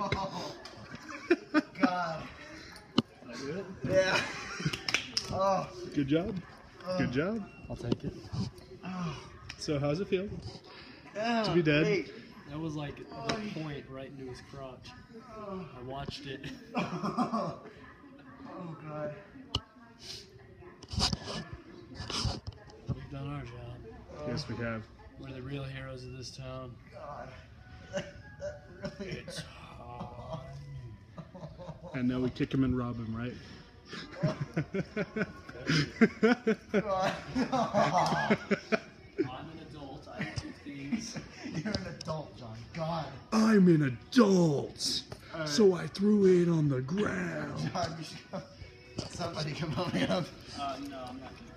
God. Did I do it? Yeah. Oh. Good job. Good job. I'll take it. Oh. So how's it feel Yeah, to be dead? great. That was like the point right into his crotch. I watched it. Oh, God. We've done our job. Yes, we have. We're the real heroes of this town. God. That really It's hurt. hard. And now we kick him and rob him, right? God. I'm an adult. I do things. You're an adult, John. God. I'm an adult, so I threw it on the ground. John, you should... Somebody come help me up. No, I'm not gonna.